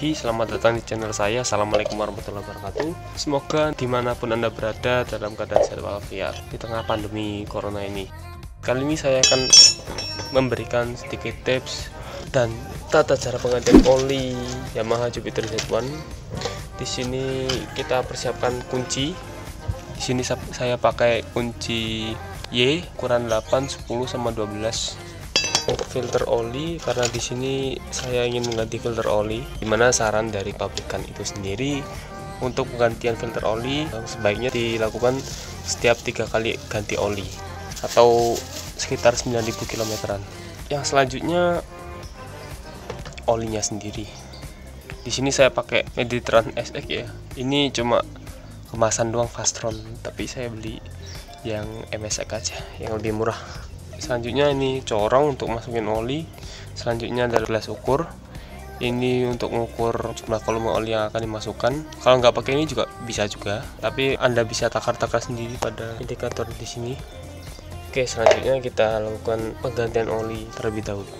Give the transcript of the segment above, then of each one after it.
lagi, selamat datang di channel saya. Assalamualaikum warahmatullahi wabarakatuh. Semoga dimanapun Anda berada dalam keadaan sehat walafiat di tengah pandemi corona ini. Kali ini saya akan memberikan sedikit tips dan tata cara penggantian oli Yamaha Jupiter Z1. Di sini kita persiapkan kunci. Di sini saya pakai kunci Y ukuran 8, 10 sama 12. Filter oli, karena di sini saya ingin mengganti filter oli, dimana saran dari pabrikan itu sendiri untuk penggantian filter oli sebaiknya dilakukan setiap 3 kali ganti oli atau sekitar 9.000 km. Yang selanjutnya olinya sendiri. Di sini saya pakai Meditran SX ya. Ini cuma kemasan doang Fastron, tapi saya beli yang MSX aja yang lebih murah. Selanjutnya ini corong untuk masukin oli. Selanjutnya ada gelas ukur. Ini untuk mengukur jumlah volume oli yang akan dimasukkan. Kalau nggak pakai ini juga bisa juga, tapi Anda bisa takar-takar sendiri pada indikator di sini. Oke, selanjutnya kita lakukan penggantian oli terlebih dahulu.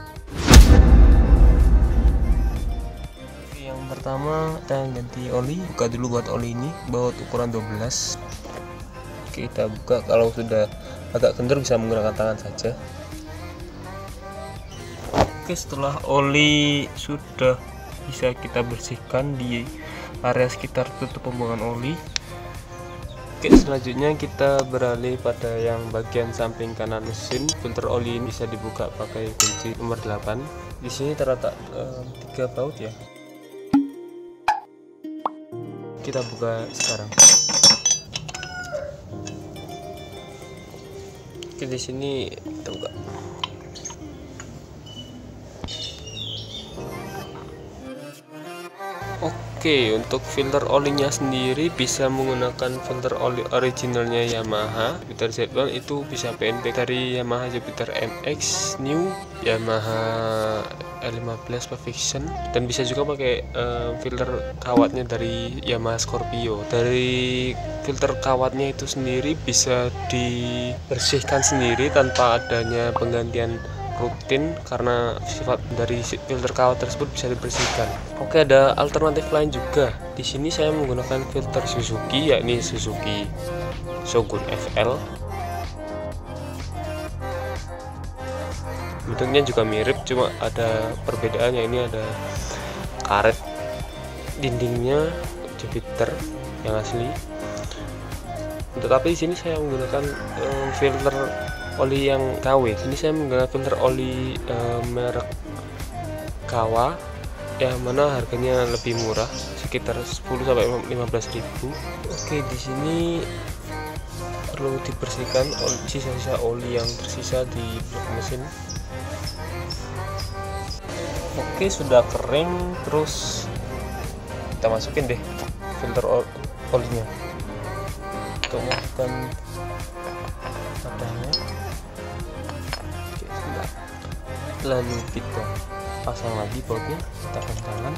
Oke, yang pertama kita ganti oli. Buka dulu buat oli ini, baut ukuran 12. Oke, kita buka. Kalau sudah agak kendur bisa menggunakan tangan saja. Oke, setelah oli sudah bisa kita bersihkan di area sekitar tutup pembuangan oli. Oke, selanjutnya kita beralih pada yang bagian samping kanan mesin. Filter oli ini bisa dibuka pakai kunci nomor 8. Di sini terletak 3 baut ya. Kita buka sekarang. Oke, di sini kita buka. Oke, untuk filter olinya sendiri bisa menggunakan filter oli originalnya Yamaha Jupiter Z1, itu bisa PNP dari Yamaha Jupiter MX New, Yamaha L15 Perfection, dan bisa juga pakai filter kawatnya dari Yamaha Scorpio. Dari filter kawatnya itu sendiri bisa dibersihkan sendiri tanpa adanya penggantian rutin, karena sifat dari filter kawat tersebut bisa dibersihkan. Oke, ada alternatif lain juga. Di sini saya menggunakan filter Suzuki, yakni Suzuki Shogun FL. Bentuknya juga mirip, cuma ada perbedaannya. Ini ada karet dindingnya Jupiter yang asli. Tetapi di sini saya menggunakan filter oli yang KW. Ini saya menggunakan filter oli merek Kawa, yang mana harganya lebih murah, sekitar 10-15 ribu. Oke, di sini perlu dibersihkan sisa-sisa oli yang tersisa di blok mesin. Oke, sudah kering, terus kita masukin deh filter olinya untuk melakukan adanya. Oke, sudah. Lalu kita pasang lagi bautnya, kita kencangkan.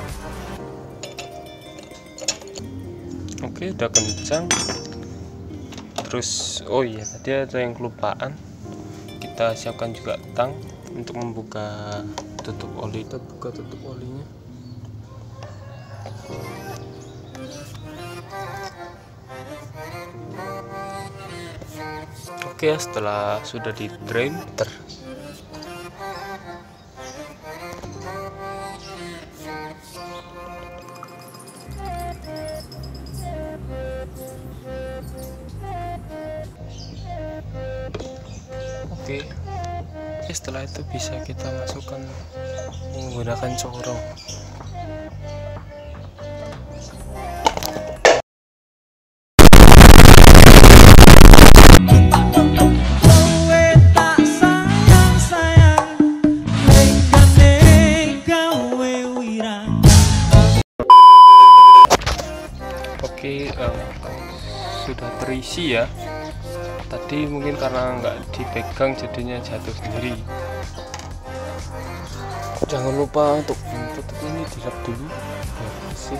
Oke, udah kencang. Terus oh iya, tadi ada yang kelupaan, kita siapkan juga tang untuk membuka tutup oli. Kita buka tutup olinya. Oke, setelah sudah di drain Oke, setelah itu bisa kita masukkan menggunakan corong. Oke, sudah terisi ya. Tadi mungkin karena nggak dipegang jadinya jatuh sendiri. Jangan lupa untuk tutup ini, dilap dulu biar bersih.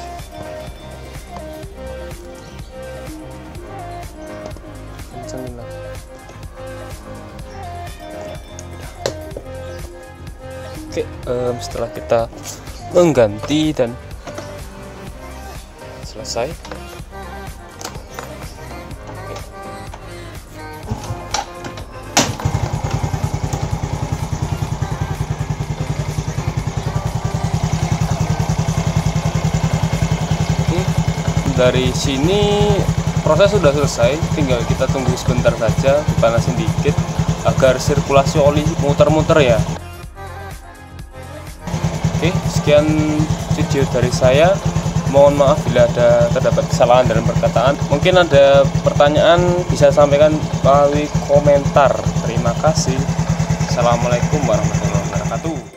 Kencengin lah. Oke, setelah kita mengganti dan selesai. Dari sini proses sudah selesai, tinggal kita tunggu sebentar saja, dipanasin dikit agar sirkulasi oli muter-muter ya. Oke, sekian video dari saya. Mohon maaf bila ada terdapat kesalahan dalam perkataan. Mungkin ada pertanyaan bisa sampaikan melalui komentar. Terima kasih. Assalamualaikum warahmatullahi wabarakatuh.